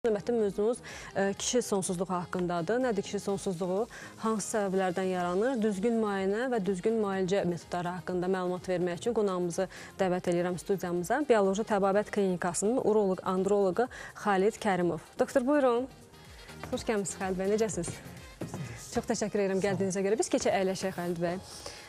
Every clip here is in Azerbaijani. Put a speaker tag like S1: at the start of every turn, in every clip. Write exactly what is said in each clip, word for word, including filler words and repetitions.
S1: Növbəti mövzumuz kişi sonsuzluğu haqqındadır. Nədir kişi sonsuzluğu? Hansı səbəblərdən yaranır? Düzgün müayinə və düzgün müalicə metodları haqqında məlumat vermək üçün qonağımızı dəvət edirəm studiyamıza. Bioloji Təbabət Klinikasının uroloq, androloqu Xalid Kərimov. Doktor, buyurun. Xoş gəlmişsiniz Xalid bəy, necəsiniz? Çox təşəkkür edirəm gəldiyinizə görə. Biz keçə əyləşək Xalid bəy.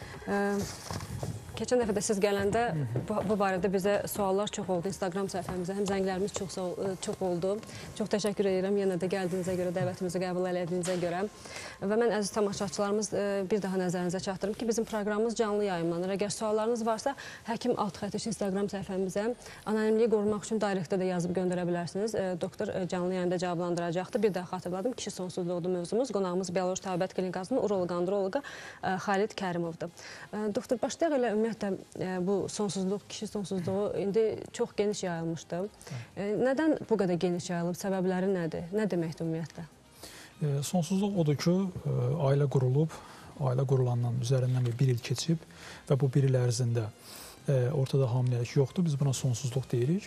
S1: Keçən dəfə də siz gələndə bu, bu barədə bizə suallar çox oldu Instagram səhifəmizə, həm zənglərimiz çox, çox oldu. Çox təşəkkür edirəm yenə də gəldiyinizə görə, dəvətimizi qəbul elədiyinizə görə. Və mən əziz tamaşaçılarımız bir daha nəzərinizə çatdırım ki, bizim proqramımız canlı yayımlanır. Əgər suallarınız varsa, Həkim alt xətt Instagram səhifəmizə anonimliyi qorumaq üçün direktdə də yazıb göndərə bilərsiniz. Doktor canlı yayında cavablandıracaqdır. Bir daha xatırladım, kişi sonsuzluğudur mövzumuz. Qonağımız Bioloji Təbabət Klinikasının uroloq, androloqu Xalid Kərimovdur. Doktor, başlayaq elə ümumiyyətlə bu sonsuzluq, kişi sonsuzluğu indi çox geniş yayılmışdır. Nədən bu qədər geniş yayılıb? Səbəbləri nədir? Nə deməkdir ümumiyyətlə?
S2: Sonsuzluq odur ki, ailə qurulub, ailə qurulandan üzərindən bir il keçib və bu bir il ərzində ortada hamiləlik yoxdur. Biz buna sonsuzluq deyirik.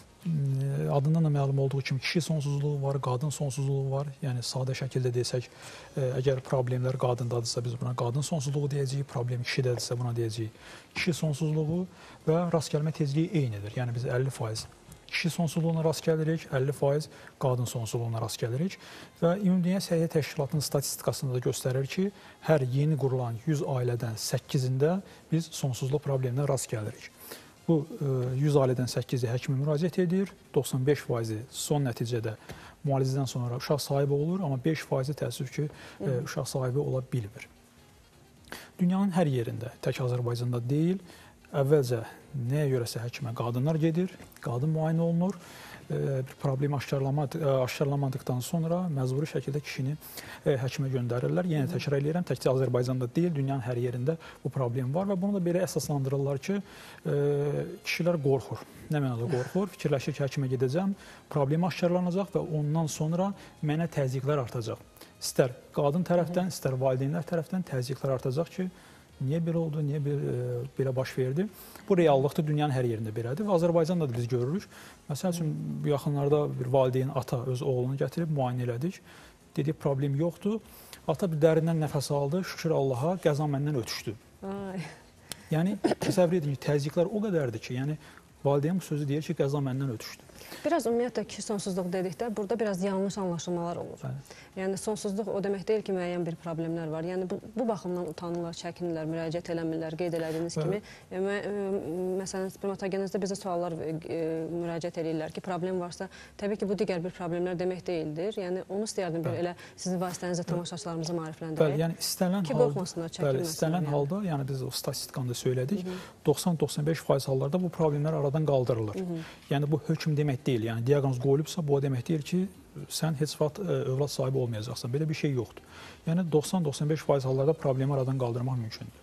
S2: Adından da məlum olduğu kimi kişi sonsuzluğu var, qadın sonsuzluğu var. Yəni sadə şəkildə desək, əgər problemlər qadındadırsa biz buna qadın sonsuzluğu deyəcəyik, problem kişidədirsə buna deyəcəyik kişi sonsuzluğu və rast gəlmə tezliyi eynidir. Yəni biz əlli faiz kişi sonsuzluğuna rast gəlirik, əlli faiz qadın sonsuzluğuna rast gəlirik və Ümumdünya Səhiyyə Təşkilatının statistikasında da göstərir ki, hər yeni qurulan yüz ailədən səkkizində biz sonsuzluq probleminə rast gəlirik. Bu yüz ailədən səkkizi həkimə müraciət edir, doxsan beş faizi son nəticədə müalicədən sonra uşaq sahibi olur, amma beş faizi təəssüf ki, uşaq sahibi ola bilmir. Dünyanın hər yerində, tək Azərbaycanda deyil, əvvəlcə nəyə görəsə həkimə qadınlar gedir, qadın müayinə olunur, bir problemi aşkarlamadıqdan sonra məcburi şəkildə kişini həkimə göndərirlər. Yenə təkrar edirəm, təkcə Azərbaycanda deyil, dünyanın hər yerində bu problem var və bunu da belə əsaslandırırlar ki, kişilər qorxur. Nə mənada qorxur? Fikirləşir ki, həkimə gedəcəm, problemi aşkarlanacaq və ondan sonra mənə təzyiqlər artacaq. İstər qadın tərəfdən, istər valideynlər tərəfdən təzyiqlər artacaq ki, niyə belə oldu, niyə belə baş verdi? Bu reallıqdır, dünyanın hər yerində belədir və Azərbaycanda da biz görürük. Məsəl üçün, bu yaxınlarda bir valideyn, ata öz oğlunu gətirib, müayinə elədik. Dedi, problem yoxdur. Ata bir dərindən nəfəs aldı, şükür Allaha, qəza məndən ötüşdü. Ay. Yəni, təsəvvür edin ki, təzyiqlər o qədərdir ki, yəni, valideyn bu sözü deyir ki, qəza məndən ötüşdü.
S1: Biraz ümumiyyətlə kişi sonsuzluq dedikdə, burada biraz yanlış anlaşılmalar olur. Bəli. Yəni, sonsuzluq o demək deyil ki, müəyyən bir problemlər var. Yəni, bu, bu baxımdan utanırlar, çəkinirlər, müraciət eləmirlər, qeyd elədiyiniz kimi. E, məsələn, spermatogenezdə bizə suallar e, müraciət edirlər ki, problem varsa, təbii ki, bu digər bir problemlər demək deyildir. Yəni, onu istəyərdim bir elə sizin vasitənizə tamaşaçılarımızı marifləndirək.
S2: Bəli, yəni istənilən
S1: ki, qorxmasınlar, çəkinməsinlər. Bəli, istənilən halda, yəni biz o statistikanı da söylədik, doxsan doxsan beş faiz hallarda bu problemlər aradan qaldırılır. Hı -hı. Yəni, bu hökm demək deyil. Yəni, diaqnoz qoyulubsa, bu o demək deyil ki, sən heç vaxt övlad sahibi olmayacaqsan. Belə bir şey yoxdur. Yəni, doxsan doxsan beş faiz hallarda problemi aradan qaldırmaq mümkündür.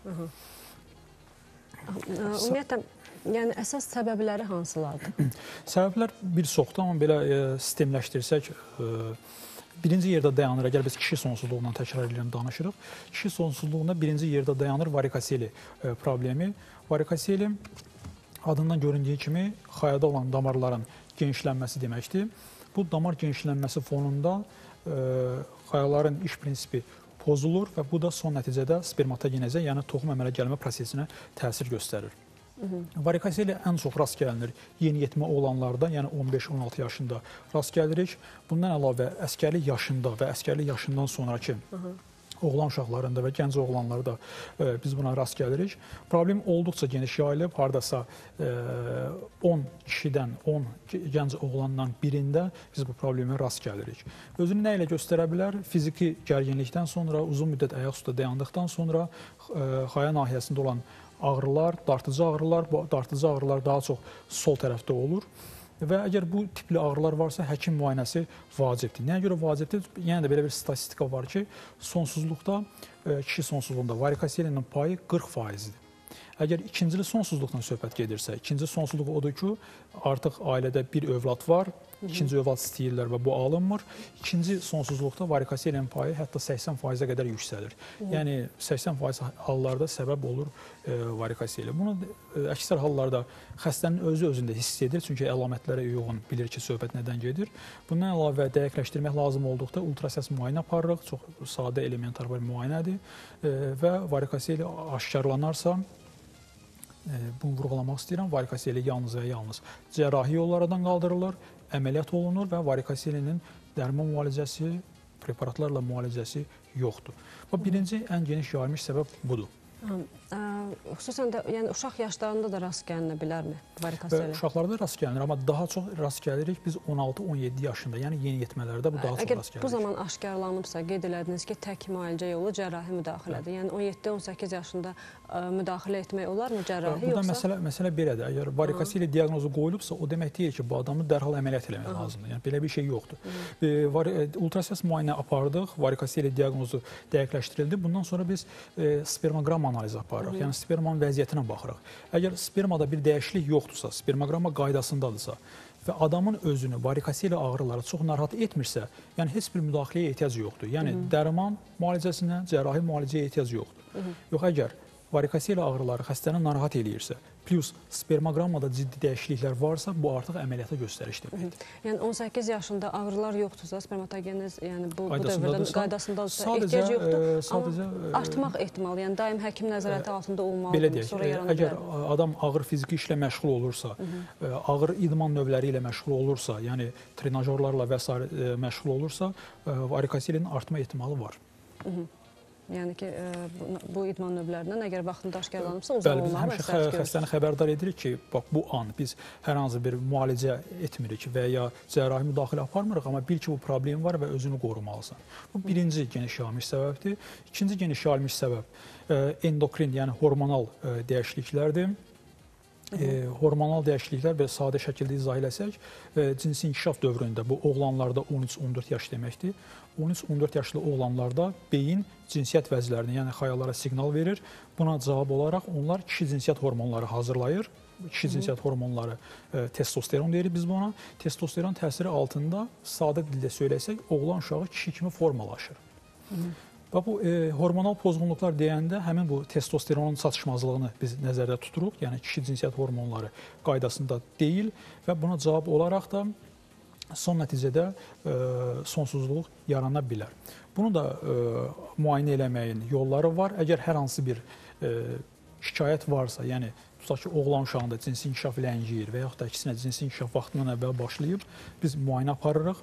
S1: Ümumiyyətlə, yəni, əsas səbəbləri hansılardır?
S2: Səbəblər bir çoxdur, amma belə e, sistemləşdirsək, e, birinci yerdə dayanır, əgər biz kişi sonsuzluğundan təkrar edirəm, danışırıq. Kişi sonsuzluğunda birinci yerdə dayanır varikoseli e, problemi. Varikoseli adından göründüyü kimi xayada olan damarların genişlənməsi deməkdir. Bu damar genişlənməsi fonunda e, xayaların iş prinsipi pozulur və bu da son nəticədə spermatogenezə, yəni toxum əmələ gəlmə prosesinə təsir göstərir. Varikoseli ən çox rast gəlinir yeniyetmə oğlanlarda, yəni on beş on altı yaşında rast gəlirik. Bundan əlavə əskərlik yaşında və əskərlik yaşından sonraki Hı -hı. oğlan uşaqlarında və gənc oğlanlarda e, biz buna rast gəlirik. Problem olduqca geniş yayılıb, haradasa e, on kişidən on gənc oğlandan birində biz bu problemə rast gəlirik. Özünü nə ilə göstərə bilər? Fiziki gərginlikdən sonra, uzun müddət ayaq üstə dayandıqdan sonra e, xaya nahiyəsində olan ağrılar, dartıcı ağrılar, bu dartıcı ağrılar daha çox sol tərəfdə olur. Və əgər bu tipli ağrılar varsa, həkim müayinəsi vacibdir. Nəyə görə vacibdir? Yəni də belə bir statistika var ki, sonsuzluqda, kişi sonsuzluğunda varikoselinin payı qırx faizdir. Əgər ikincili sonsuzluqdan söhbət gedirsə, ikinci sonsuzluq odur ki, artıq ailədə bir övlad var, İkinci övlad istəyirlər və bu alınmır. İkinci sonsuzluqda varikosielin payı hətta səksən faizə qədər yüksəlir. Hı. Yəni səksən faiz hallarda səbəb olur e, varikosieli. Bunu e, əksər hallarda xəstənin özü özündə hiss edir, çünki əlamətlərə uyğun bilir ki, söhbət nədən gedir. Bundan əlavə dəqiqləşdirmək lazım olduqda ultrasəs müayinə aparırıq. Çox sadə elementar bir müayinədir e, və varikosieli aşkarlanarsa, bunu vurğulamaq istəyirəm, varikosieli yalnız və yalnız cərrahi yollardan qaldırılır, əməliyyat olunur və varikosielinin dərman müalicəsi, preparatlarla müalicəsi yoxdur. Bu birinci ən geniş yayılmış səbəb budur.
S1: Ə, ə, xüsusən də yəni uşaq yaşlarında da rast gəlinə bilərmi varikosieli?
S2: Uşaqlarda rast gəlinir, amma daha çox rast gəlirik biz on altı on yeddi yaşında, yəni yeniyetmələrdə bu daha çox
S1: Əgər
S2: rast gəlirik.
S1: Bu zaman aşkarlanıbsa, qeyd elədiniz ki, tək müalicə yolu cərrahi müdaxilədir. Yəni on yeddi on səkkiz yaşında ə, müdaxilə etmək olarmı cərrahi
S2: Burada
S1: yoxsa?
S2: məsələ, məsələ belədir. Əgər varikosieli diaqnozu qoyulubsa, o demək deyil ki, bu adamı dərhal əməliyyat eləmək Aha. lazımdır. Yəni belə bir şey yoxdur. E, var, e, ultrasəs müayinə apardıq, varikosieli diaqnozu dəqiqləşdirildi. Bundan sonra biz e, spermoqram analizi aparırıq. Yəni spermanın vəziyyətinə baxırıq. Əgər spermada bir dəyişiklik yoxdursa, spermoqrama qaydasındadırsa və adamın özünü varikosieli ağrıları çox narahat etmirsə, yəni heç bir müdaxiləyə ehtiyac yoxdur. Yəni Hı -hı. dərman müalicəsinə, cərrahi müalicəyə ehtiyac yoxdur. Hı -hı. Yox, əgər varikosieli ağrıları xəstəni narahat eləyirsə, plus spermoqramada ciddi dəyişikliklər varsa, bu artıq əməliyyata göstəriş deməkdir.
S1: Yəni on səkkiz yaşında ağrılar yoxdursa, spermatogenez, yəni bu, bu dövrdə qaydasındadırsa,
S2: sadəcə,
S1: ehtiyac yoxdur,
S2: e, sadəcə,
S1: amma artmaq ehtimalı, yəni daim həkim nəzarəti e, altında olmalıdır.
S2: Belə deyək, e, əgər adam ağır fiziki işlə məşğul olursa, Hı -hı. e, ağır idman növləri ilə məşğul olursa, yəni trenajorlarla və s. E, məşğul olursa, e, varikosielinin artma ehtimalı var. Hı -hı.
S1: Yəni ki, bu, bu idman növlərindən əgər vaxtında aşkarlanıbsa, uzaq olmalı
S2: məsləhət görürük. Bəli, biz həmişə xəstəni xəbərdar edirik ki, bax bu an biz hər hansı bir müalicə etmirik və ya cərrahi müdaxilə aparmırıq, amma bil ki, bu problem var və özünü qorumalısan. Bu birinci geniş yayılmış səbəbdir. İkinci geniş yayılmış səbəb endokrin, yəni hormonal dəyişikliklərdir. E, hormonal dəyişikliklər və sadə şəkildə izah eləsək, e, cinsi inkişaf dövründə bu oğlanlarda on üç on dörd yaş deməkdir. on üç on dörd yaşlı oğlanlarda beyin cinsiyyət vəzlərini, yəni xəyallara siqnal verir. Buna cavab olaraq onlar kişi cinsiyyət hormonları hazırlayır. Kişi cinsiyyət hormonları e, testosteron deyirik biz buna. Testosteron təsiri altında sadə dildə söyləsək, oğlan uşağı kişi kimi formalaşır. Hı -hı. Və bu e, hormonal pozğunluqlar deyəndə həmin bu testosteronun çatışmazlığını biz nəzərdə tuturuq. Yəni kişi cinsiyyət hormonları qaydasında deyil və buna cavab olaraq da son nəticədə e, sonsuzluq yarana bilər. Bunu da e, müayinə eləməyin yolları var. Əgər hər hansı bir e, şikayət varsa, yəni tutaq ki, oğlan uşağında cinsi inkişaf ləngiyir və yaxud da əksinə cinsi inkişaf vaxtından əvvəl başlayıb, biz müayinə aparırıq.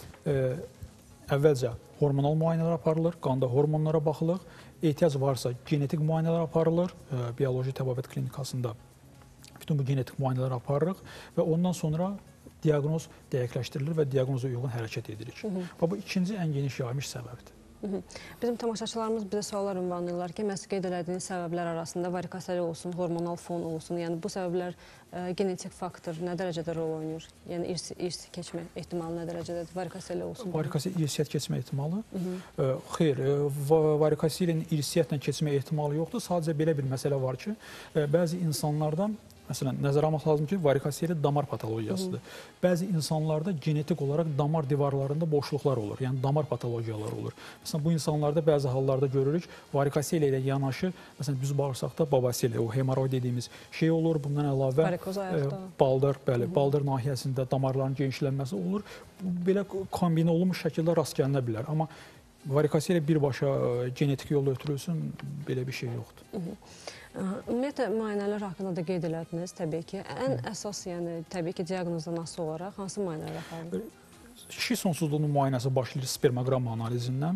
S2: E, əvvəlcə hormonal müayinələr aparılır, qanda hormonlara baxılır. Ehtiyac varsa genetik müayinələr aparılır, e, bioloji təbabət klinikasında bütün bu genetik müayinələr aparırıq və ondan sonra diaqnoz dəqiqləşdirilir və diaqnoza uyğun hərəkət edirik. Hı -hı. Və bu ikinci ən geniş yayılmış səbəbdir.
S1: Hı -hı. Bizim tamaşaçılarımız bizə suallar ünvanlayırlar ki, məhz qeyd elədiyiniz səbəblər arasında varikosieli olsun, hormonal fon olsun, yəni bu səbəblər e, genetik faktor nə dərəcədə rol oynayır? Yəni irsi, irsi keçmə ehtimalı nə dərəcədədir? Varikosieli olsun.
S2: Varikosiel irsiyyət keçmə ehtimalı? Hı -hı. E, xeyr, e, varikosielin irsiyyətlə keçmə ehtimalı yoxdur. Sadəcə belə bir məsələ var ki, e, bəzi insanlardan Məsələn, nəzərə almaq lazım ki, varikosieli damar patologiyasıdır. Hı -hı. Bəzi insanlarda genetik olaraq damar divarlarında boşluqlar olur, yəni damar patologiyaları olur. Məsələn, bu insanlarda bəzi hallarda görürük, varikosieli ilə yanaşı, məsələn, düz bağırsaqda babaseli, o hemoroid dediyimiz şey olur. Bundan əlavə e, baldır, bəli, Hı -hı. baldır nahiyəsində damarların genişlənməsi olur. Bu, belə kombinə olunmuş şəkildə rast gəlinə bilər. Amma varikosieli birbaşa genetik yolla ötürülsün, belə bir şey yoxdur. Hı -hı.
S1: Ümumiyyətlə, müayinələr haqqında da qeyd elədiniz, təbii ki. Ən Hı. əsas, yəni, təbii ki, diaqnozdan asılı olaraq hansı müayinələr aparılır?
S2: Kişi sonsuzluğunun müayinəsi başlayır spermoqram analizindən.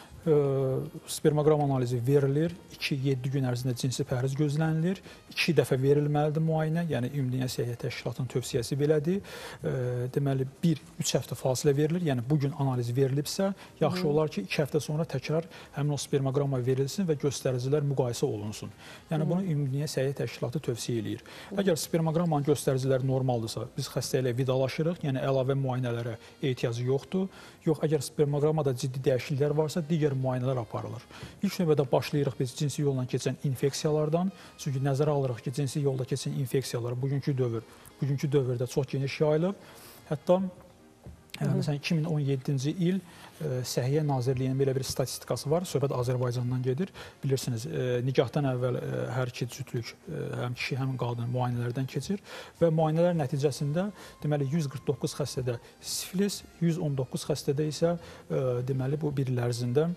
S2: Spermoqram analizi verilir, iki yeddi gün ərzində cinsi pəhriz gözlənilir, iki dəfə verilməlidir müayinə, yəni Ümumdünya Səhiyyə Təşkilatının tövsiyəsi belədir. Deməli, bir üç həftə fasilə verilir, yəni bugün analiz verilibsə, yaxşı Hı. olar ki, iki həftə sonra təkrar həmin o spermoqrama verilsin və göstəricilər müqayisə olunsun. Yəni, Hı. bunu Ümumdünya Səhiyyə Təşkilatı tövsiyə eləyir. Hı. Əgər spermoqramanın göstəriciləri normaldırsa, biz xəstə ilə vidalaşırıq, yəni əlavə müayinələrə ehtiyacı yoxdur. Yox, əgər spermoqramada ciddi dəyişikliklər varsa, digər müayinələr aparılır. İlk növbədə başlayırıq biz cinsi yolla keçən infeksiyalardan. Çünki nəzərə alırıq ki, cinsi yolda keçən infeksiyalar bugünkü dövr, bugünkü dövrdə çox geniş yayılıb. Hətta Məsələn, iki min on yeddinci il Səhiyyə Nazirliyinin belə bir statistikası var. Söhbət Azərbaycandan gedir. Bilirsiniz, nikahdan əvvəl hər iki cütlük, həm kişi, həm qadın müayinələrdən keçir və müayinələr nəticəsində deməli yüz qırx doqquz xəstədə sifilis, yüz on doqquz xəstədə isə deməli bu bir il ərzində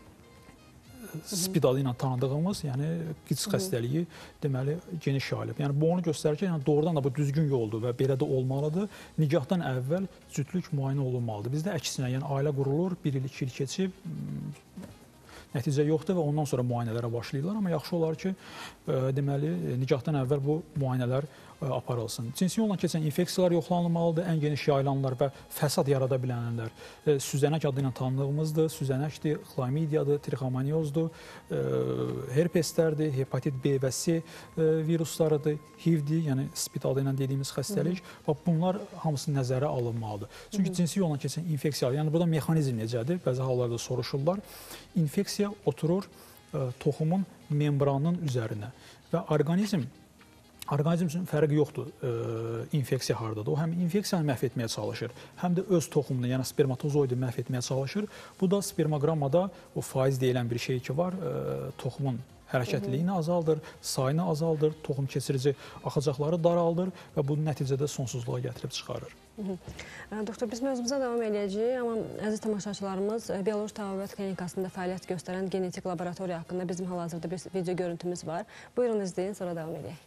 S2: spid adı ilə tanıdığımız, yəni qiç xəstəliyi deməli geniş yayılıb. Yəni bu onu göstərir ki, yəni doğrudan da bu düzgün yoldur və belə də olmalıdır. Nikahdan əvvəl cütlük müayinə olunmalıdır. Bizdə əksinə, yəni ailə qurulur, bir il, iki il keçib nəticə yoxdur və ondan sonra müayinələrə başlayırlar. Amma yaxşı olar ki, deməli nikahdan əvvəl bu müayinələr aparılsın. Cinsi yolla keçən infeksiyalar yoxlanılmalıdır. Ən geniş yayılanlar və fəsad yarada bilənlər süzənək adı ilə tanıdığımızdır. Süzənəkdir, xlamidiyadır, trixomoniozdur, herpeslərdir, hepatit B və C viruslarıdır, H I V-dir, yəni spid adı ilə dediyimiz xəstəlik. Bunlar hamısı nəzərə alınmalıdır. Çünki cinsi yolla keçən infeksiyalar, yəni burada mexanizm necədir? Bəzi hallarda soruşurlar. İnfeksiya oturur toxumun membranının üzərinə və orqanizm Orqanizm üçün fərqi yoxdur infeksiya hardadır. O həm infeksiyanı məhv etməyə çalışır, həm də öz toxumunu, yəni spermatozoidu məhv etməyə çalışır. Bu da spermoqrammada o faiz deyilən bir şey ki var, toxumun hərəkətliliyini azaldır, sayını azaldır, toxum keçirici axacaqları daraldır və bu nəticədə sonsuzluğa gətirib çıxarır.
S1: Doktor, biz mövzumuza davam edəcəyik, amma əziz tamaşaçılarımız, Bioloji Təbabət Klinikasında fəaliyyət göstərən genetik laboratoriya haqqında bizim hal-hazırda bir video görüntümüz var. Buyurun izləyin, sonra davam edək.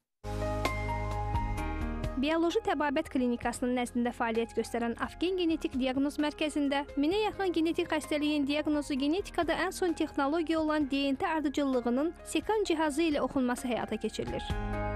S3: Bioloji Təbabət Klinikasının nəzdində fəaliyyət göstərən Afgen Genetik Diaqnoz Mərkəzində minə yaxın genetik xəstəliyin diaqnozu genetikada ən son texnologiya olan D N T ardıcıllığının sekan cihazı ilə oxunması həyata keçirilir.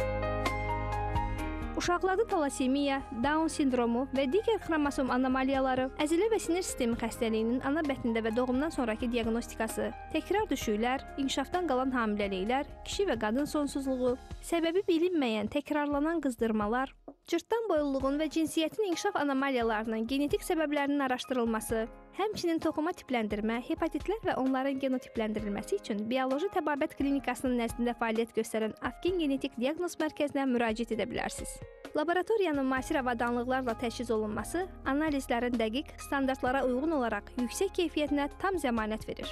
S3: Uşaqlarda talasemiya, Down sindromu və digər xromosom anomaliyaları, əzələ və sinir sistemi xəstəliyinin ana bətnində və doğumdan sonraki diaqnostikası, təkrar düşüklər, inkişafdan qalan hamiləliklər, kişi və qadın sonsuzluğu, səbəbi bilinməyən təkrarlanan qızdırmalar, cırtdan boyulluğun və cinsiyyətin inkişaf anomaliyalarının genetik səbəblərinin araşdırılması, həmçinin toxuma tipləndirmə, hepatitlər və onların genotippləndirilməsi üçün Bioloji Təbabət Klinikasının nəzdində fəaliyyət göstərən Afgen Genetik Diaqnoz Mərkəzinə müraciət edə bilərsiniz. Laboratoriyanın müasir avadanlıqlarla təchiz olunması analizlərin dəqiq, standartlara uyğun olaraq yüksək keyfiyyətinə tam zəmanət verir.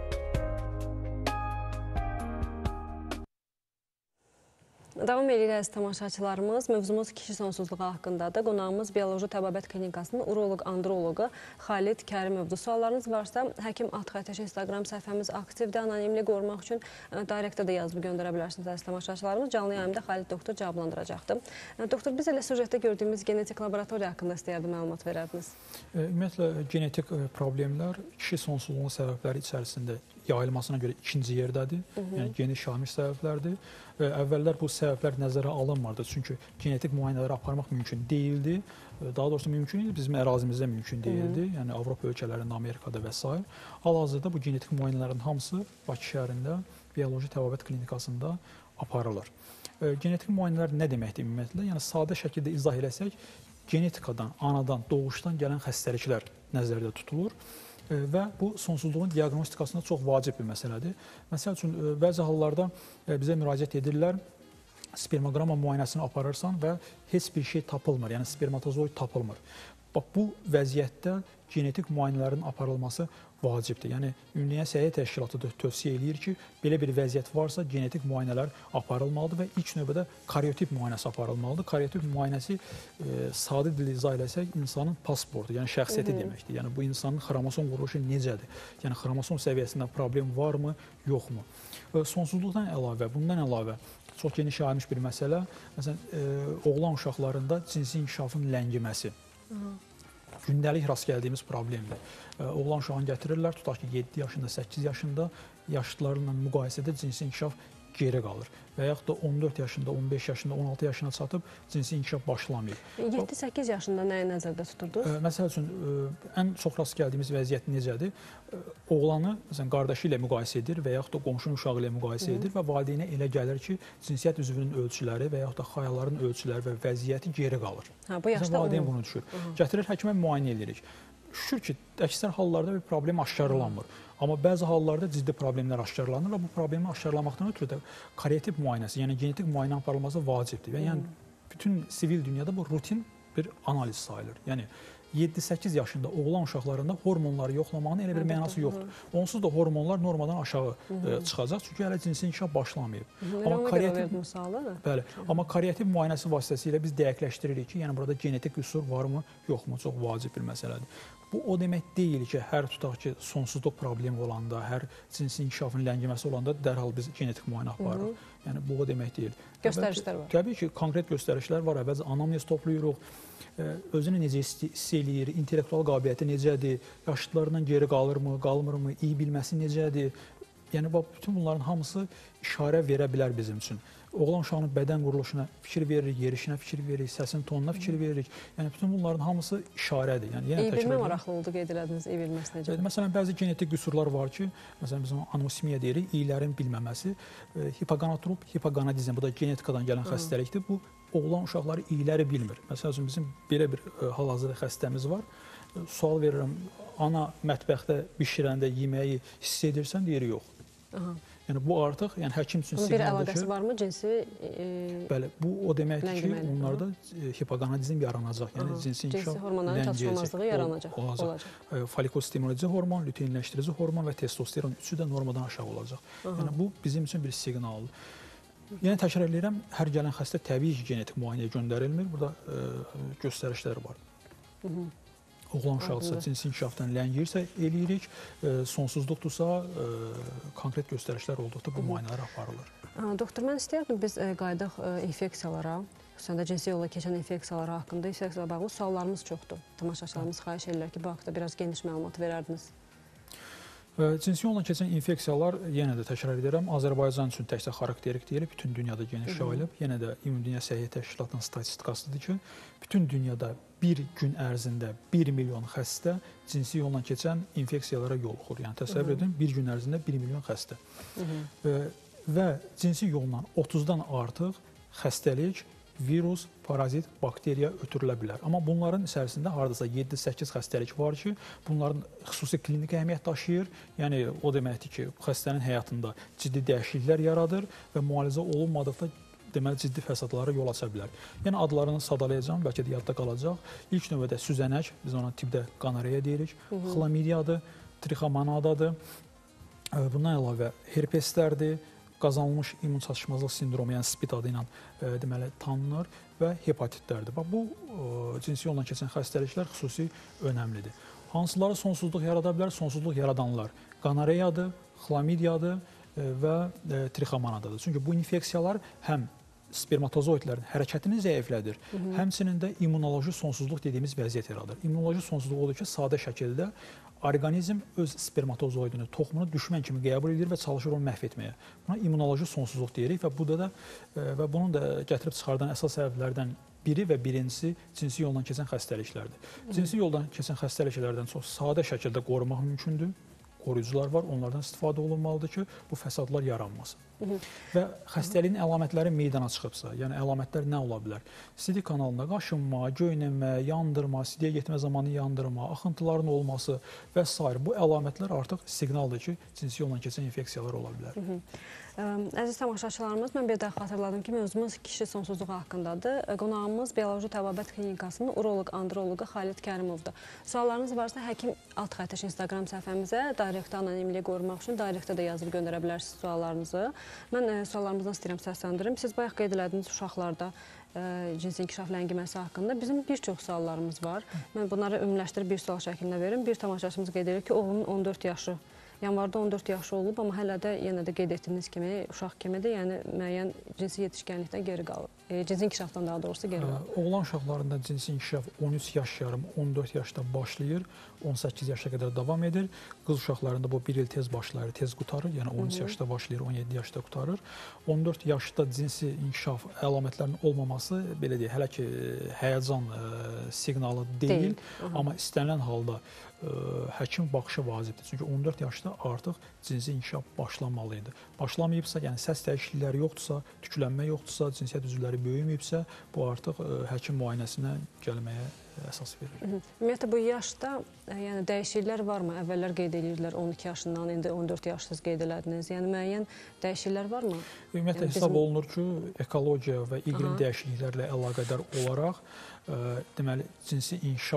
S1: Davam edirik əziz tamaşaçılarımız. Mövzumuz kişi sonsuzluğu haqqındadır. Qonağımız Bioloji Təbabət Klinikasının uroloq-androloqu Xalid Kərimovdur. Suallarınız varsa, Həkim Atxaytaş Instagram səhifəmiz aktivdir. Anonimli qorumaq üçün direktdə də yazıb göndərə bilərsiniz əziz tamaşaçılarımız. Canlı yayımda Xalid doktor cavablandıracaqdır. Doktor, biz elə süjetdə gördüyümüz genetik laboratoriya haqqında istəyərdim məlumat verərdiniz.
S2: Ümumiyyətlə, genetik problemlər kişi sonsuzluğunun səbəbləri içərisində yayılmasına görə ikinci yerdədir. Yəni, geniş yayılmış səbəblərdir. Əvvəllər bu səbəblər nəzərə alınmırdı. Çünki genetik müayinələri aparmaq mümkün deyildi. Daha doğrusu mümkün idi, bizim ərazimizdə mümkün deyildi. Yəni, Avropa ölkələrində, Amerikada və s. Hal-hazırda bu genetik müayinələrin hamısı Bakı şəhərində Bioloji Təbabət Klinikasında aparılır. Genetik müayinələr nə deməkdir ümumiyyətlə? Yəni, sadə şəkildə izah eləsək, genetikadan, anadan, doğuşdan gələn xəstəliklər nəzərdə tutulur. Və bu sonsuzluğun diaqnostikasında çox vacib bir məsələdir. Məsəl üçün, bəzi hallarda bizə müraciət edirlər, spermoqramma müayinəsini aparırsan və heç bir şey tapılmır, yəni spermatozoid tapılmır. Bax, bu vəziyyətdə genetik müayinələrin aparılması vacibdir. Yəni, Ümumdünya Səhiyyə Təşkilatı da tövsiyə eləyir ki, belə bir vəziyyət varsa, genetik müayinələr aparılmalıdır və ilk növbədə karyotip müayinəsi aparılmalıdır. Karyotip müayinəsi, e, sadə dil izah eləsək, insanın pasportu, yəni şəxsiyyəti Hı -hı. deməkdir. Yəni, bu insanın xromosom quruluşu necədir? Yəni, xromosom səviyyəsində problem varmı, yoxmu? E, sonsuzluqdan əlavə, bundan əlavə, çox geniş yayılmış bir məsələ, məsələn, e, oğlan uşaqlarında cinsi inkişafın ləngiməsi. Hı -hı. Gündəlik rast gəldiyimiz problemdir. Oğlan uşağını gətirirlər, tutaq ki, yeddi yaşında, səkkiz yaşında yaşlılarla müqayisədə cinsi inkişaf geri qalır. Və yaxud da on dörd yaşında, on beş yaşında, on altı yaşına çatıb cinsi inkişaf başlamayıb.
S1: yeddi səkkiz yaşında nəyi nəzərdə tuturdunuz?
S2: Məsəl üçün, ən çox rast gəldiyimiz vəziyyət necədir? Oğlanı məsələn, qardaşı ilə müqayisə edir və yaxud da qonşunun uşağı ilə müqayisə edir və valideynə elə gəlir ki, cinsiyyət üzvünün ölçüləri və yaxud da xayaların ölçüləri və vəziyyəti geri qalır.
S1: Ha, bu yaşda
S2: valideyn bunu düşür. Gətirir, həkimə müayinə edirik. Şükür ki, əksər hallarda bir problem aşkarlanmır. Amma bəzi hallarda ciddi problemlər aşkarlanır və bu problemi aşkarlamaqdan ötürü də karyotip müayinəsi, yəni genetik müayinə aparılması vacibdir. Və yəni bütün sivil dünyada bu rutin bir analiz sayılır. Yəni yeddi səkkiz yaşında oğlan uşaqlarında hormonları yoxlamağın elə bir mənası yoxdur. Onsuz da hormonlar normadan aşağı ə, çıxacaq, çünki hələ cinsi inkişaf başlamayıb.
S1: Amma karyotiv misalı,
S2: bəli, amma karyotiv müayinəsi vasitəsilə biz dəqiqləşdiririk ki, yəni burada genetik qüsur varmı, yoxmu, çox vacib bir məsələdir. Bu o demək deyil ki, hər tutaq ki, sonsuzluq problemi olanda, hər cinsi inkişafın ləngiməsi olanda dərhal biz genetik müayinə aparırıq. Yəni bu o demək deyil.
S1: Göstərişlər var.
S2: Təbii ki, konkret göstərişlər var. Əvvəlcə anamnez toplayırıq, özünü necə hiss eləyir, intellektual qabiliyyəti necədir, yaşıtlarından geri qalırmı, qalmırmı, iyi bilməsi necədir. Yəni bütün bunların hamısı işarə verə bilər bizim üçün. Oğlan uşağının bədən quruluşuna fikir veririk, yerişinə fikir veririk, səsin tonuna fikir veririk. Yəni bütün bunların hamısı işarədir. Yəni yenə
S1: təkrar edirəm. İyi bilmə maraqlı oldu qeyd elədiniz, iyi bilməsi necə?
S2: Məsələn, bəzi genetik qüsurlar var ki, məsələn biz onu anosmiya deyirik, iyilərin bilməməsi, hipogonatrop, hipogonadizm, bu da genetikadan gələn xəstəlikdir. Bu oğlan uşaqları iyiləri bilmir. Məsələn, bizim belə bir hal-hazırda xəstəmiz var. Sual verirəm, ana mətbəxdə bişirəndə yeməyi hiss edirsən, deyir yox. Aha. Yəni bu artıq, yəni həkim üçün siqnaldır ki...
S1: Bir əlaqəsi varmı cinsi? E,
S2: bəli, bu o deməkdir ki, onlarda hipogonadizm yaranacaq. Yəni
S1: aha,
S2: cinsi inkişaf
S1: cinsi hormonların çatışmazlığı yaranacaq.
S2: Olacaq. Folikostimulyedici hormon, lüteinləşdirici hormon və testosteron üçü də normadan aşağı olacaq. Aha. Yəni bu bizim üçün bir siqnaldır. Yenə təkrar edirəm, hər gələn xəstə təbii ki, genetik müayinəyə göndərilmir. Burada e, göstərişlər var. Hı -hı. Oğlan uşaqdırsa, cinsi inkişafdan ləngiyirsə eləyirik, e, sonsuzluqdursa, e, konkret göstərişlər olduqda bu müayinələr aparılır.
S1: Doktor, mən istəyərdim biz e, qaydaq e, infeksiyalara, xüsusən də cinsi yolla keçən infeksiyalara haqqında, infeksiyalara bağlı suallarımız çoxdur. Tamaşaçılarımız xahiş edirlər ki, bu haqda biraz geniş məlumat verərdiniz.
S2: Cinsi yolla keçən infeksiyalar, yenə də təkrar edirəm, Azərbaycan üçün təkcə xarakterik deyil, bütün dünyada geniş yayılıb. Yenə də Ümumi Dünya Səhiyyə Təşkilatının statistikasıdır ki, bütün dünyada bir gün ərzində bir milyon xəstə cinsi yolla keçən infeksiyalara yoluxur. Yəni təsəvvür edin, bir gün ərzində bir milyon xəstə. Və cinsi yolla otuzdan artıq xəstəlik, virus, parazit, bakteriya ötürülə bilər. Amma bunların içərisində hardasa yeddi səkkiz xəstəlik var ki, bunların xüsusi klinik əhəmiyyət daşıyır. Yəni o deməkdir ki, xəstənin həyatında ciddi dəyişikliklər yaradır və müalicə olunmadıqda deməli ciddi fəsadlara yol aça bilər. Yəni adlarını sadalayacağam, bəlkə də yadda qalacaq. İlk növbədə süzənək, biz ona tibdə qanoreya deyirik, xlamidiyadır, trixomonadadır. Bundan əlavə herpeslərdir, qazanılmış immun çatışmazlıq sindromu, yəni spid adı ilə e, deməli tanınır və hepatitlərdir. Bax bu e, cinsi yolla keçən xəstəliklər xüsusi önəmlidir. Hansıları sonsuzluq yarada bilər? Sonsuzluq yaradanlar qanoreyadır, xlamidiyadır e, və e, trixomonadadır. Çünki bu infeksiyalar həm spermatozoidlərin hərəkətini zəiflədir, Hı -hı. həmçinin də immunoloji sonsuzluq dediyimiz vəziyyət yaradır. İmmunoloji sonsuzluq odur ki, sadə şəkildə orqanizm öz spermatozoidini, toxumunu düşmən kimi qəbul edir və çalışır onu məhv etməyə. Buna immunoloji sonsuzluq deyirik və bu da və bunun da gətirib çıxardan əsas səbəblərdən biri və birincisi cinsi yoldan keçən xəstəliklərdir. Cinsi yoldan keçən xəstəliklərdən çox sadə şəkildə qorumaq mümkündür. Qoruyucular var, onlardan istifadə olunmalıdır ki, bu fəsadlar yaranmasın. Hı -hı. Və xəstəliyin əlamətləri meydana çıxıbsa, yəni əlamətlər nə ola bilər? Sidik kanalında qaşınma, göynəmə, yandırma, sidiyə getmə zamanı yandırma, axıntıların olması və s. Bu əlamətlər artıq siqnaldır ki, cinsi yolla keçən infeksiyalar ola bilər. Hı -hı.
S1: Əziz tamaşaçılarımız, mən bir daha xatırladım ki, mövzumuz kişi sonsuzluğu haqqındadır. Qonağımız Bioloji Təbabət Klinikasının uroloq, androloqu Xalid Kərimovdur. Suallarınız varsa, həkim alt xəttəş Instagram səhifəmizə dayrektə anonimliyi qorumaq üçün dayrektə də yazıb göndərə bilərsiniz suallarınızı. Mən e, suallarımızdan istəyirəm səsləndirim. Siz bayaq qeyd elədiniz uşaqlarda e, cinsi inkişaf ləngiməsi haqqında. Bizim bir çox suallarımız var. Mən bunları ümumiləşdirib bir sual şəklində verim. Bir tamaşaçımız qeyd edir ki, oğlunun on dörd yaşı yanvarda on dörd yaşı olub, amma hələ də yenə də qeyd etdiyiniz kimi uşaq kimidir, yəni müəyyən cinsi yetişkənlikdən geri qalır. E, cinsi inkişafdan daha doğrusu geri qalır.
S2: Oğlan uşaqlarında cinsi inkişaf on üç yaş yarım, on dörd yaşda başlayır, on səkkiz yaşa qədər davam edir. Qız uşaqlarında bu bir il tez başlayır, tez qutarır, yəni on üç yaşda başlayır, on yeddi yaşda qutarır. on dörd yaşda cinsi inkişaf əlamətlərinin olmaması, belə deyək, hələ ki həyəcan e, siqnalı deyil, deyil. Amma istənilən halda Ə, həkim baxışı vacibdir. Çünki on dörd yaşda artıq cinsi inkişaf başlanmalıydı. Başlamayıbsa, yəni səs dəyişiklikləri yoxdursa, tüklənmə yoxdursa, cinsiyyət üzvləri böyüməyibsə, bu artıq ə, həkim müayinəsinə gəlməyə əsas verir.
S1: Ümumiyyətlə, bu yaşda yəni, dəyişikliklər varmı? Əvvəllər qeyd edirdilər on iki yaşından, indi on dörd yaşsız qeyd elədiniz. Yəni, müəyyən dəyişikliklər varmı?
S2: Ümumiyyətlə, yəni, hesab bizim... olunur ki, ekologiya və iqlim Aha. dəyişikliklərlə əlaqədar olaraq ə, deməli, cinsi inkişaf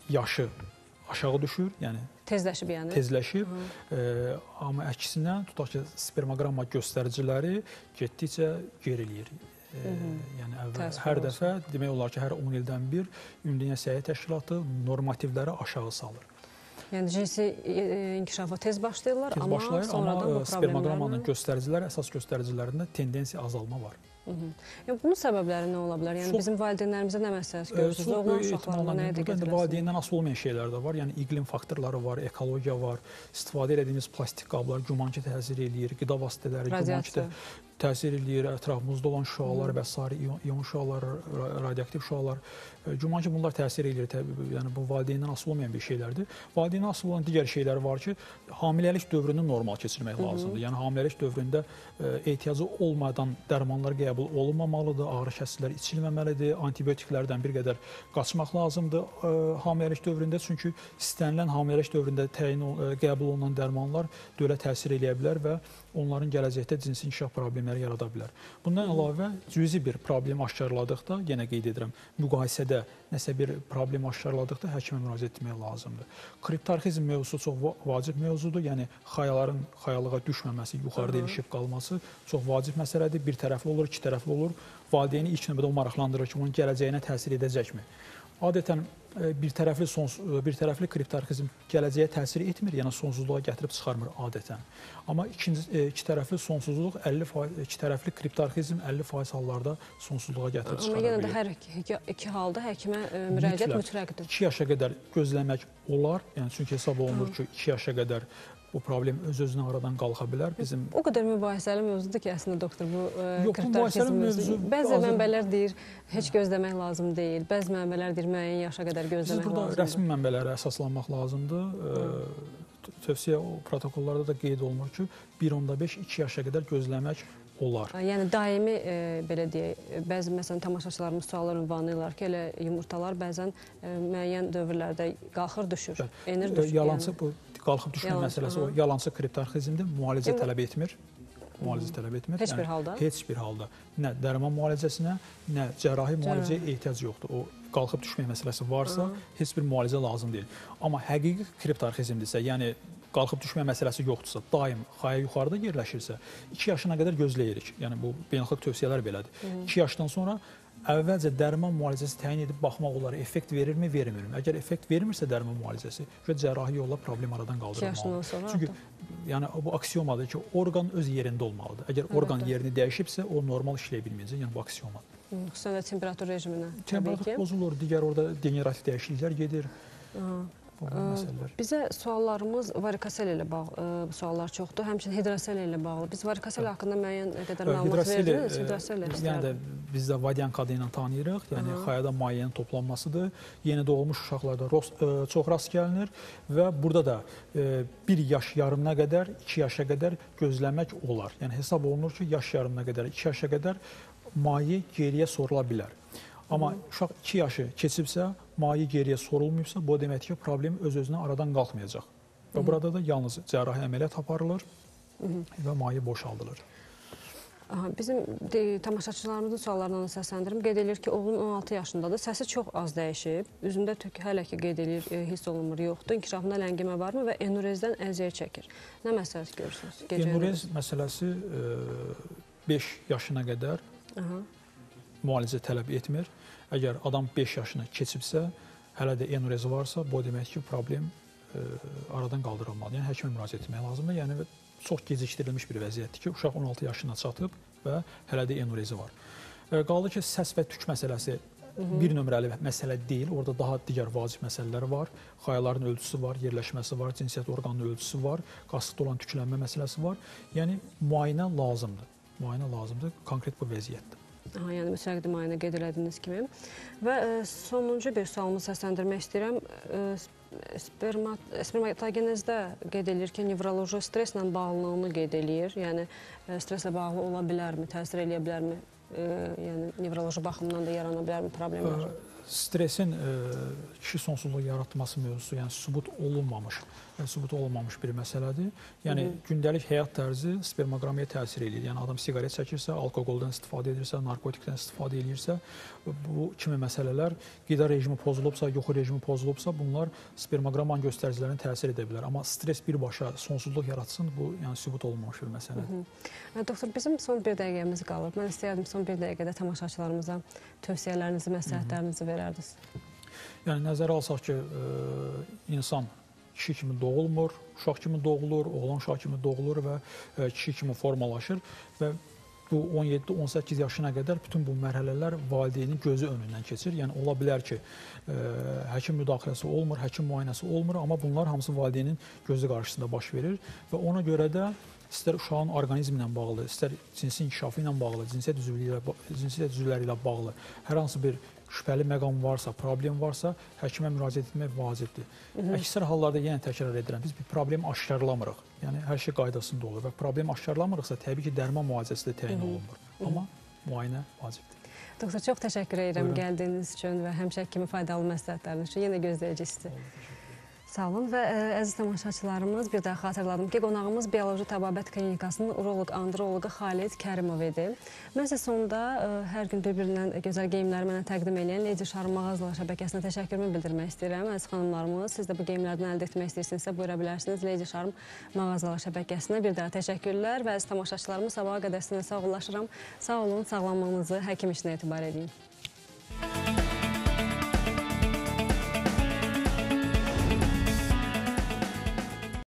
S2: yaşı aşağı düşür, yəni
S1: Tezləşib yəni.
S2: tezləşib. E, amma əksinə tutaq ki, spermogramma göstəriciləri getdikcə geriləyir. E, yəni əvvəl,
S1: Təəssüf
S2: hər
S1: olsun.
S2: dəfə demək olar ki, hər on ildən bir Ümumdünya Səhiyyə Təşkilatı normativləri aşağı salır.
S1: Yəni cinsi e, inkişafa tez başlayırlar,
S2: Tez
S1: amma
S2: başlayır,
S1: sonradan
S2: amma
S1: bu
S2: spermogrammanın
S1: problemlərlə...
S2: göstəriciləri, əsas göstəricilərində tendensiya azalma var.
S1: Hı -hı. Yəni, bunun səbəbləri nə ola bilər? Yəni
S2: Çox-
S1: bizim valideynlərimizə nə məsləhət
S2: Çox
S1: görürsünüz? Oğlan
S2: böyük
S1: uşaqlarına
S2: ehtimalla
S1: nəyə
S2: burada
S1: diqqət
S2: indi
S1: edirsiniz?
S2: valideyndən asılı olmayan şeylər də var. Yəni iqlim faktorları var, ekologiya var, istifadə etdiyimiz plastik qablar güman ki təsir eləyir, qida vasitələri güman ki
S1: Radiasiya.
S2: də təsir eləyir, ətrafımızda olan şüalar və sair ion, ion şüalar, ra- radioaktiv şüalar, e, güman ki bunlar təsir eləyir. Təbii, yəni bu valideyndən asılı olmayan bir şeylərdir. Valideyndən asılı olan digər şeylər var ki, hamiləlik dövrünü normal keçirmək lazımdır. Yəni hamiləlik dövründə e, ehtiyacı olmadan dərmanlar qəbul olunmamalıdır, ağrı kəsicilər içilməməlidir, antibiotiklərdən bir qədər qaçmaq lazımdır e, hamiləlik dövründə, çünki istənilən hamiləlik dövründə təyin ol- e, qəbul olunan dərmanlar dölə təsir eləyə bilər və onların gələcəkdə cinsi inkişaf problemləri yarada bilər. Bundan əlavə cüzi bir problem aşkarladıqda, yenə qeyd edirəm, müqayisədə nəsə bir problem aşkarladıqda həkimə müraciət etmək lazımdır. Kriptarxizm mövzusu çox va- vacib mövzudur. Yəni xayaların xayalığa düşməməsi, yuxarıda ilişib qalması çox vacib məsələdir. Bir tərəfli olur, iki tərəfli olur. Valideyni ilk növbədə o maraqlandırır ki, onun gələcəyinə təsir edəcəkmi? Adətən e, bir tərəfli sons bir tərəfli kriptarxizm gələcəyə təsir etmir, yəni sonsuzluğa gətirib çıxarmır adətən. Amma ikinci e, iki tərəfli sonsuzluq əlli faiz, iki tərəfli kriptarxizm əlli faiz hallarda sonsuzluğa gətirib
S1: Amma
S2: çıxara
S1: yenə də
S2: bilər.
S1: hər iki, iki halda həkimə e, müraciət
S2: Mütləq.
S1: mütləqdir.
S2: iki yaşa qədər gözləmək olar. Yəni çünki hesab olunur ki, iki yaşa qədər bu problem öz-özünə aradan qalxa bilər. Bizim
S1: O qədər mübahisəli mövzudur ki, əslində doktor bu e,
S2: Yox, bu
S1: kriptarxizm
S2: mübahisəli
S1: mövzusu.
S2: mövzu
S1: Bəzi
S2: hazır-
S1: mənbələr deyir, heç gözləmək lazım deyil. Bəzi mənbələr deyir, müəyyən yaşa qədər
S2: Siz
S1: gözləmək
S2: burada
S1: lazımdır.
S2: rəsmi mənbələrə əsaslanmaq lazımdır. Ə, tövsiyə o protokollarda da qeyd olunur ki, bir nöqtə beş iki yaşa qədər gözləmək olar.
S1: Yəni daimi e, belə deyək, bəzi məsələn tamaşaçılarımız suallar ünvanlayırlar ki, elə yumurtalar bəzən e, müəyyən dövrlərdə qalxır, düşür, enir,
S2: Ə,
S1: düşür.
S2: Yalançı
S1: yəni.
S2: bu qalxıb düşmə
S1: Yalançı,
S2: məsələsi o
S1: aha.
S2: yalançı kriptarxizmdir. Müalicə
S1: Yəni bu-
S2: tələb etmir. Müalicə tələb etmir.
S1: Heç bir halda?
S2: Heç bir halda. Nə dərman müalicəsinə, nə cərrahi müalicəyə ehtiyac yoxdur. O qalxıb düşmə məsələsi varsa, heç bir müalicə lazım deyil. Amma həqiqi kriptarxizmdirsə, yəni qalxıb düşmə məsələsi yoxdursa, daim xaya yuxarıda yerləşirsə, iki yaşına qədər gözləyirik. Yəni bu beynəlxalq tövsiyələr belədir. iki yaşdan sonra əvvəlcə dərman müalicəsi təyin edib baxmaq olar, effekt verirmi, vermirmi? Əgər effekt vermirsə dərman müalicəsi, cərrahi yolla problem aradan
S1: iki yaşından
S2: qaldırılmalıdır.
S1: sonra.
S2: Çünki yəni bu aksiomadır ki, orqan öz yerində olmalıdır. Əgər orqan yerini dəyişibsə, o normal işləyə bilməyəcək. Yəni bu aksiomadır.
S1: Xüsusən də temperatur rejiminə təbii
S2: Temperatur
S1: ki.
S2: pozulur, digər orada degenerativ dəyişikliklər gedir.
S1: Aha.
S2: Bu məsələlər.
S1: Bizə suallarımız varikosel ilə bağlı e, suallar çoxdur. Həmçinin hidrasel ilə bağlı. Biz varikosel haqqında müəyyən qədər məlumat verdiniz. Hidrasel ilə
S2: yəni də biz də vadyanka adı ilə tanıyırıq. Yəni xayada mayenin toplanmasıdır. Yeni doğulmuş uşaqlarda ros, ə, çox rast gəlinir və burada da ə, bir yaş yarımına qədər, iki yaşa qədər gözləmək olar. Yəni hesab olunur ki, yaş yarımına qədər, iki yaşa qədər maye geriyə sorula bilər. Amma uşaq iki yaşı keçibsə, maye geriyə sorulmayıbsa, bu deməkdir ki, problem öz-özünə aradan qalxmayacaq. Və burada da yalnız cərrahi əməliyyat aparılır və maye boşaldılır.
S1: Aha, bizim de, tamaşaçılarımızın suallarından səsləndirim. Qeyd edir ki, oğlun on altı yaşındadır. Səsi çox az dəyişib. Üzündə tük hələ ki qeyd edir, e, hiss olunmur, yoxdur. İnkişafında ləngimə varmı və enurezdən əziyyət çəkir. Nə məsləhət görürsünüz? Gecə
S2: Enurez məsələsi beş yaşına qədər
S1: Aha.
S2: müalicə tələb etmir. Əgər adam beş yaşına keçibsə, hələ də enurezi varsa, bu demək ki, problem ə, aradan qaldırılmalıdır. Yəni həkimə müraciət etmək lazımdır. Yəni çox gecikdirilmiş bir vəziyyətdir ki, uşaq on altı yaşına çatıb və hələ də enurezi var. Ə, qaldı ki, səs və tük məsələsi bir nömrəli məsələ deyil. Orada daha digər vacib məsələlər var. Xayaların ölçüsü var, yerləşməsi var, cinsiyyət orqanının ölçüsü var, qasıqda olan tüklənmə məsələsi var. Yəni müayinə lazımdır. Müayinə lazımdır konkret bu vəziyyətdə.
S1: Aha, yəni müsəqqədi müayinə qeyd elədiyiniz kimi. Və e, sonuncu bir sualımı səsləndirmək istəyirəm. E, spermat, spermatogenezdə qeyd edir ki, nevroloji stresslə bağlılığını qeyd eləyir. Yəni e, stresslə bağlı ola bilərmi, təsir eləyə bilərmi? E, yəni nevroloji baxımdan da yarana bilərmi problemlər?
S2: stresin e, kişi sonsuzluq yaratması mövzusu, yəni sübut olunmamış, yəni sübut olunmamış bir məsələdir. Yəni Hı -hı. gündəlik həyat tərzi spermoqramiyaya təsir edir. Yəni adam siqaret çəkirsə, alkoqoldan istifadə edirsə, narkotikdən istifadə edirsə, bu kimi məsələlər qida rejimi pozulubsa, yuxu rejimi pozulubsa, bunlar spermoqramanın göstəricilərinə təsir edə bilər. Amma stres birbaşa sonsuzluq yaratsın, bu yəni sübut olunmamış bir məsələdir.
S1: Hı -hı. Doktor, bizim son bir dəqiqəmiz qalır. Mən istəyərdim son bir dəqiqədə tamaşaçılarımıza tövsiyələrinizi, məsləhətlərinizi verərdiniz.
S2: Yəni nəzərə alsaq ki, e, insan kişi kimi doğulmur, uşaq kimi doğulur, oğlan uşaq kimi doğulur və e, kişi kimi formalaşır və bu on yeddi on səkkiz yaşına qədər bütün bu mərhələlər valideynin gözü önündən keçir. Yəni ola bilər ki, e, həkim müdaxiləsi olmur, həkim müayinəsi olmur, amma bunlar hamısı valideynin gözü qarşısında baş verir və ona görə də istər uşağın orqanizmi ilə bağlı, istər cinsi inkişafı ilə bağlı, cinsiyyət üzvləri ilə, cinsiyyət üzvləri ilə bağlı hər hansı bir şübhəli məqam varsa, problem varsa, həkimə müraciət etmək vacibdir. Hı -hı. Əksər hallarda yenə təkrar edirəm, biz bir problem aşkarlamırıq. Yəni hər şey qaydasında olur və problem aşkarlamırıqsa, təbii ki, dərman müalicəsi də təyin olunmur. Hı -hı. Amma müayinə vacibdir.
S1: Doktor, çox təşəkkür edirəm Buyurun. Gəldiyiniz üçün və həmişə kimi faydalı məsləhətləriniz üçün. Yenə gözləyicisiz. Sağ olun və ə, əziz tamaşaçılarımız, bir daha xatırladım ki, qonağımız Bioloji Təbabət Klinikasının uroloq, androloqu Xalid Kərimov idi. Mən isə sonda ə, hər gün bir-birindən gözəl geyimləri mənə təqdim edən Lady Charm mağazalar şəbəkəsinə təşəkkürümü bildirmək istəyirəm. Əziz xanımlarımız, siz də bu geyimlərdən əldə etmək istəyirsinizsə, buyura bilərsiniz Lady Charm mağazalar şəbəkəsinə. Bir daha təşəkkürlər və əziz tamaşaçılarımız, sabaha qədər sizinlə sağollaşıram. Sağ olun, sağlamlığınızı həkim işinə etibar edin.